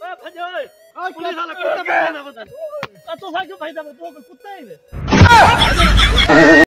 भजो पुलिस वाला कुत्ता पकड़ना बता तो सा क्यों भाई दा तो कोई कुत्ता है